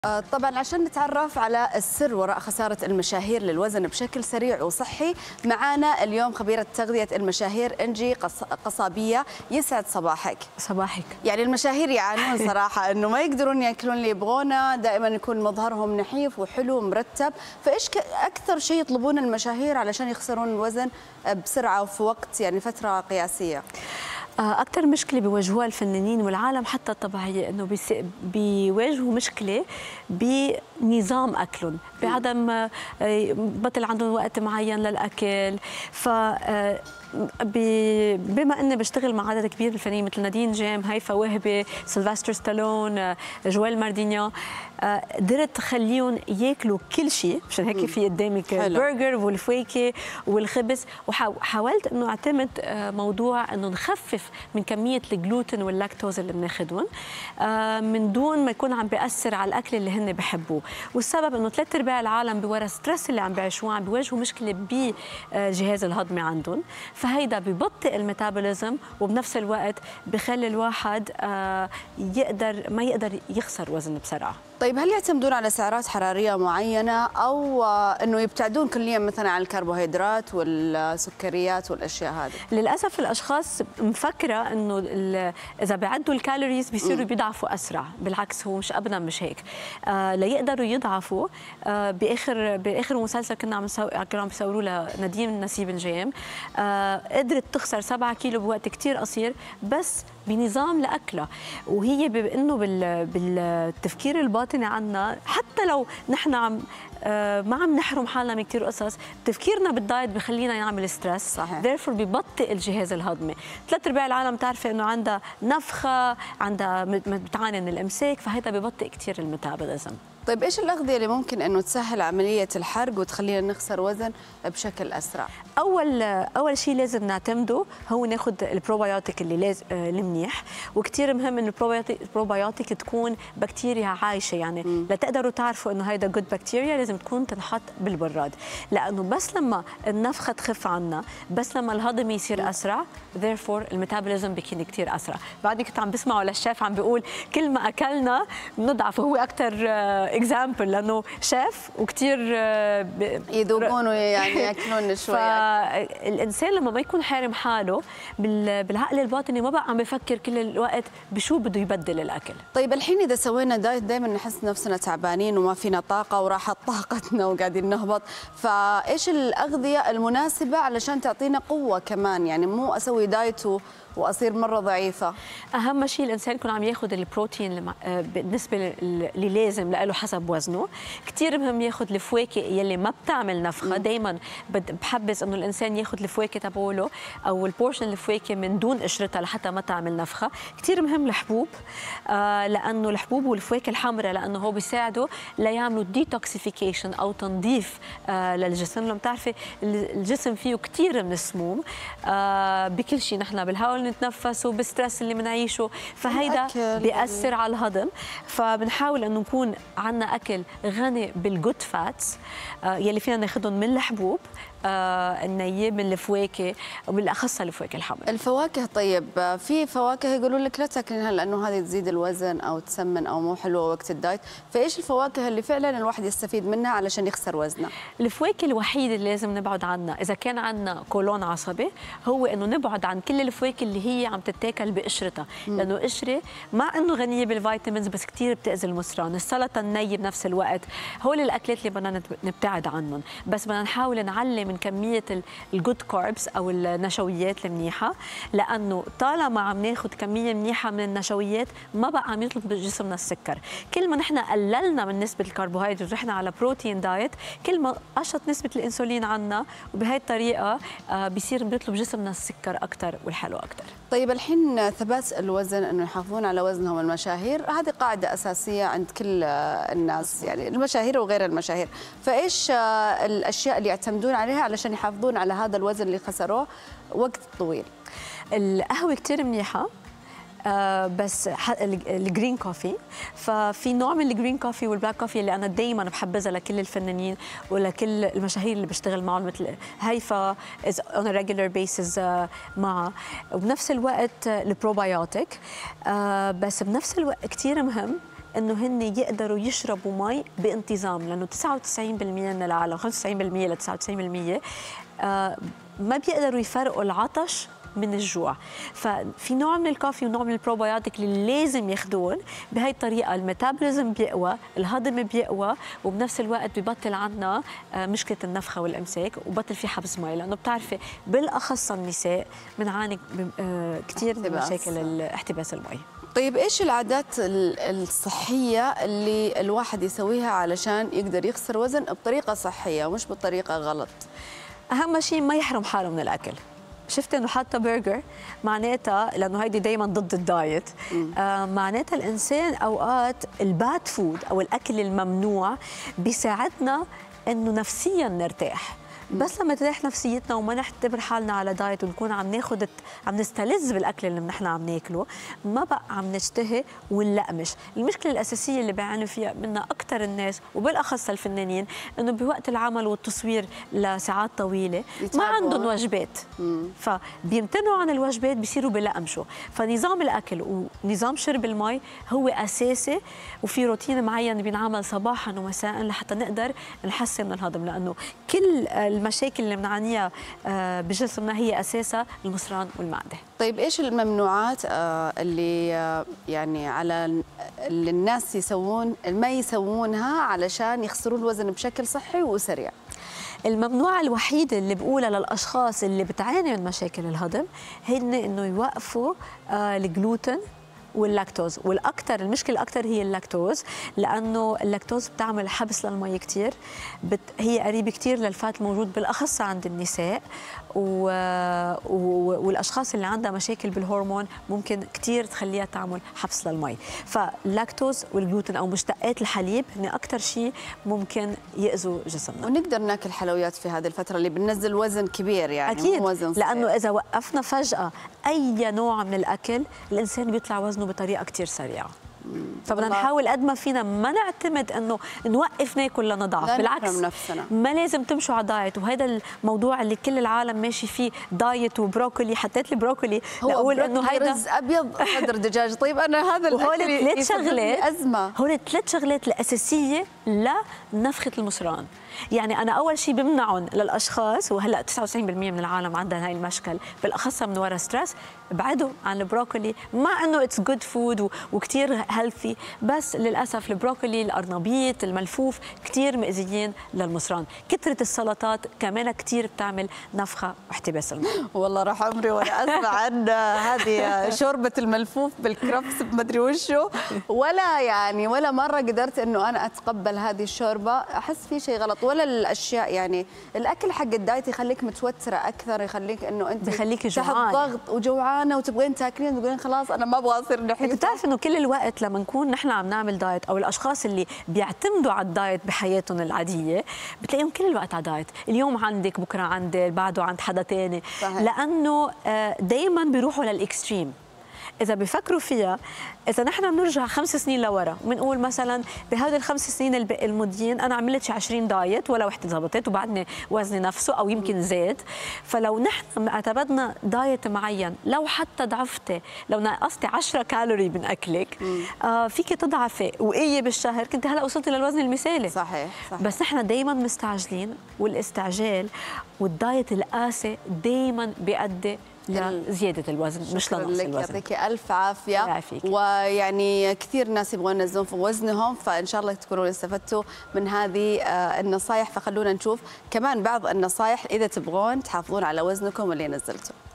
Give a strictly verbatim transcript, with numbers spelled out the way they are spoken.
آه، طبعا عشان نتعرف على السر وراء خسارة المشاهير للوزن بشكل سريع وصحي، معانا اليوم خبيرة تغذية المشاهير إنجي قصابية. يسعد صباحك. صباحك. يعني المشاهير يعانون صراحة إنه ما يقدرون يأكلون اللي يبغونه، دائما يكون مظهرهم نحيف وحلو ومرتب، فإيش أكثر شيء يطلبون المشاهير علشان يخسرون الوزن بسرعة وفي وقت يعني فترة قياسية؟ أكثر مشكلة بيواجهوها الفنانين والعالم حتى الطبيعية إنه بيواجهوا مشكلة بنظام أكلهم، بعدم بطل عندهم وقت معين للأكل. ف بما اني بشتغل مع عدد كبير من الفنانين مثل نادين جيم، هيفا وهبي، سيلفستر ستالون، جويل ماردينيا، قدرت اخليهم ياكلوا كل شيء. مشان هيك في قدامك البرجر والفواكه والخبز، وحاولت انه اعتمد موضوع انه نخفف من كميه الجلوتين واللاكتوز اللي بناخذهم من دون ما يكون عم بياثر على الاكل اللي هن بحبوه. والسبب انه ثلاث ارباع العالم بورا ستريس اللي عم بيعيشوه عم بيواجهوا مشكله بالجهاز الهضمي عندهم، فهيدا ببطئ الميتابوليزم وبنفس الوقت بخلي الواحد يقدر ما يقدر يخسر وزن بسرعه. طيب هل يعتمدون على سعرات حراريه معينه او انه يبتعدون كليا مثلا عن الكربوهيدرات والسكريات والاشياء هذه؟ للاسف الاشخاص مفكره انه اذا بيعدوا الكالوريز بيصيروا بيضعفوا اسرع، بالعكس هو مش ابدا مش هيك. آه ليقدروا يضعفوا آه باخر باخر مسلسل كنا عم نسوي كانوا عم بيصوروا لنادين نسيب الجيم، آه قدرت تخسر سبعة كيلو بوقت كثير قصير بس بنظام لاكلها. وهي بانه بالتفكير الباطني عنا، حتى لو نحن عم ما عم نحرم حالنا من كثير قصص، تفكيرنا بالدايت بخلينا يعمل ستريس، صحيح. therefore ببطئ الجهاز الهضمي. ثلاث ارباع العالم تعرفي انه عندها نفخه، عندها بتعاني من الامساك، فهذا ببطئ كثير الميتابوليزم. طيب ايش الاغذيه اللي ممكن انه تسهل عمليه الحرق وتخلينا نخسر وزن بشكل اسرع؟ اول اول شيء لازم نعتمده هو ناخذ البروبايوتيك اللي لازم المنيح، وكثير مهم انه البروبايوتيك تكون بكتيريا عايشه، يعني م. لتقدروا تعرفوا انه هيدا جود بكتيريا لازم تكون تنحط بالبراد، لانه بس لما النفخه تخف عنا، بس لما الهضم يصير اسرع، therefore الميتابوليزم بيكون كثير اسرع. بعد كنت عم بسمعوا للشيف عم بيقول كل ما اكلنا بنضعف، وهو اكثر اكزامبل لانه شيف وكثير يذوقون يعني ياكلون شوي. فالانسان لما ما يكون حارم حاله بالعقل الباطني ما بقى عم بفكر كل الوقت بشو بده يبدل الاكل. طيب الحين اذا سوينا دايت دائما نحس نفسنا تعبانين وما فينا طاقه وراحت طاقتنا وقاعدين نهبط، فايش الاغذيه المناسبه علشان تعطينا قوه كمان؟ يعني مو اسوي دايت واصير مره ضعيفه. اهم شيء الانسان يكون عم ياخذ البروتين بالنسبه اللي لازم له حسب وزنه. كثير مهم ياخذ الفواكه يلي ما بتعمل نفخه، دائما بحبذ انه الانسان ياخذ الفواكه تبعوله او البورشن الفواكه من دون قشرتها لحتى ما تعمل نفخه. كثير مهم الحبوب، آه لانه الحبوب والفواكه الحمراء لانه هو بيساعدوا ليعملوا ديتوكسيفيكيشن او تنظيف آه للجسم. لما بتعرفي الجسم فيه كثير من السموم آه بكل شيء، نحن بالهواء نتنفس وبالستريس اللي بنعيشه، فهيدا بيأثر على الهضم. فبنحاول انه نكون عندنا اكل غني بالجود فاتس آه يلي فينا ناخذهم من الحبوب آه النيه، من الفواكه وبالاخص الفواكه الحمراء. الفواكه طيب في فواكه يقولوا لك لا تاكلينها لانه هذه تزيد الوزن او تسمن او مو حلوه وقت الدايت، فايش الفواكه اللي فعلا الواحد يستفيد منها علشان يخسر وزنه؟ الفواكه الوحيده اللي لازم نبعد عنها اذا كان عندنا قولون عصبي هو انه نبعد عن كل الفواكه اللي هي عم تتاكل بقشرتها، لانه قشره مع انه غنيه بالفيتامينز بس كثير بتاذي المصران. السلطه النيه بنفس الوقت، هول الاكلات اللي بدنا نبتعد عنهم، بس بدنا نحاول نعلي من كميه الجود كاربس او النشويات المنيحه، لانه طالما عم ناخذ كميه منيحه من النشويات ما بقى عم يطلب بجسمنا السكر. كل ما نحن قللنا من نسبه الكربوهيدرات ورحنا على بروتين دايت، كل ما قشط نسبه الانسولين عنا، وبهي الطريقه بيصير بيطلب جسمنا السكر اكثر والحلو اكثر. طيب الحين ثبات الوزن، انه يحافظون على وزنهم المشاهير، هذه قاعده اساسيه عند كل الناس، يعني المشاهير وغير المشاهير، فايش الاشياء اللي يعتمدون عليها علشان يحافظون على هذا الوزن اللي خسروه وقت طويل؟ القهوه كثير منيحه، آه بس الجرين كوفي، ففي نوع من الجرين كوفي والبلاك كوفي اللي انا دائما بحبذها لكل الفنانين ولكل المشاهير اللي بشتغل معهم مثل هيفا از اون ا ريجولار بيسز معها، وبنفس الوقت البروبايوتيك. آه بس بنفس الوقت كثير مهم انه هن يقدروا يشربوا مي بانتظام، لانه تسعة وتسعين بالمئة من العالم، خمسة وتسعين بالمئة ل تسعة وتسعين بالمئة آه ما بيقدروا يفرقوا العطش من الجوع. ففي نوع من الكافي ونوع من البروبيوتيك اللي لازم ياخذون. بهي الطريقه الميتابوليزم بيقوى، الهضم بيقوى، وبنفس الوقت ببطل عنا مشكله النفخه والامساك، وبطل في حبس مي، لانه بتعرفي بالاخص النساء بنعاني كثير من مشاكل احتباس المي. طيب ايش العادات الصحيه اللي الواحد يسويها علشان يقدر يخسر وزن بطريقه صحيه ومش بطريقه غلط؟ اهم شيء ما يحرم حاله من الاكل. شفت انه حتى برجر معناتها، لانه هيدي دائما ضد الدايت، آه معناتها الانسان اوقات الباد فود او الاكل الممنوع بيساعدنا انه نفسيا نرتاح. بس لما تريح نفسيتنا وما نعتبر حالنا على دايت ونكون عم ناخذ عم نستلذ بالاكل اللي نحن عم ناكله، ما بقى عم نشتهي ونلقمش. المشكله الاساسيه اللي بيعانوا فيها منها اكثر الناس وبالاخص الفنانين، انه بوقت العمل والتصوير لساعات طويله ما عندهم وجبات، فبيمتنعوا عن الوجبات، بيصيروا بلقمشوا. فنظام الاكل ونظام شرب المي هو اساسي، وفي روتين معين بينعمل صباحا ومساء لحتى نقدر نحسن من الهضم، لانه كل المشاكل اللي بنعانيها بجسمنا هي اساسها المصران والمعده. طيب ايش الممنوعات اللي يعني على اللي الناس يسوون ما يسوونها علشان يخسرون الوزن بشكل صحي وسريع؟ الممنوعة الوحيدة اللي بقولها للأشخاص اللي بتعاني من مشاكل الهضم هن إنه يوقفوا الجلوتين واللاكتوز، والاكثر المشكله الاكثر هي اللاكتوز، لانه اللاكتوز بتعمل حبس للمي كثير، بت... هي قريبه كثير للفات الموجود بالاخص عند النساء، و... و... والاشخاص اللي عندها مشاكل بالهرمون ممكن كثير تخليها تعمل حبس للمي. فاللاكتوز والجلوتين او مشتقات الحليب هن اكثر شيء ممكن ياذوا جسمنا. ونقدر ناكل حلويات في هذه الفتره اللي بننزل وزن كبير، يعني اكيد، مو وزن صغير. لانه اذا وقفنا فجاه اي نوع من الاكل الانسان بيطلع وزنه بطريقه كثير سريعه. فبدنا نحاول قد ما فينا ما نعتمد انه نوقف ناكل لنضعف، بالعكس نفسنا. ما لازم تمشوا على دايت، وهذا الموضوع اللي كل العالم ماشي فيه دايت وبروكولي. حطيت لي بروكولي لاقول انه هيدا رز ابيض صدر دجاج. طيب انا هذا وهول ثلاث شغلات ازمه، هول ثلاث شغلات الاساسيه لنفخه المصران. يعني انا اول شيء بمنعهم للاشخاص، وهلا تسعة وتسعين بالمئة من العالم عندها هاي المشكل بالاخص من وراء ستريس، ابعدوا عن البروكولي، مع انه اتس جود فود وكثير هيلثي، بس للاسف البروكولي، القرنبيط، الملفوف كثير مؤذيين للمصران. كثره السلطات كمان كثير بتعمل نفخه واحتباس الماء. والله راح عمري وانا اسمع عن هذه شوربه الملفوف بالكرفس بمدري وشو، ولا يعني ولا مره قدرت انه انا اتقبل هذه الشوربه. احس في شيء غلط، ولا الاشياء يعني الاكل حق الدايت يخليك متوتره اكثر، يخليك انه انت بخليك تحت جوعان ضغط وجوعانه وتبغين تاكلين وتقولين خلاص انا ما ابغى اصير نحيفه. انت بتعرف انه كل الوقت لما نكون نحن عم نعمل دايت، او الاشخاص اللي بيعتمدوا على الدايت بحياتهم العاديه بتلاقيهم كل الوقت على دايت، اليوم عندك بكره عندي بعده عند حدا ثاني، لانه دائما بيروحوا للاكستريم. إذا بيفكروا فيها، إذا نحن بنرجع خمس سنين لورا بنقول مثلا بهذه الخمس سنين الماضيين أنا عملت شي عشرين دايت ولا وحدة زبطت وبعدني وزني نفسه أو يمكن زاد. فلو نحن اعتمدنا دايت معين، لو حتى ضعفتي، لو نقصتي عشرة كالوري من أكلك آه فيك تضعفي وقية بالشهر، كنت هلا وصلتي للوزن المثالي. صحيح, صحيح. بس نحن دائما مستعجلين، والاستعجال والدايت القاسي دائما بيؤدي لزيادة الوزن مش لنقص الوزن. يعطيك ألف عافية. ويعني كثير ناس يبغون ينزلون في وزنهم، فإن شاء الله تكونوا استفدتوا من هذه النصائح. فخلونا نشوف كمان بعض النصائح إذا تبغون تحافظون على وزنكم اللي نزلتوا.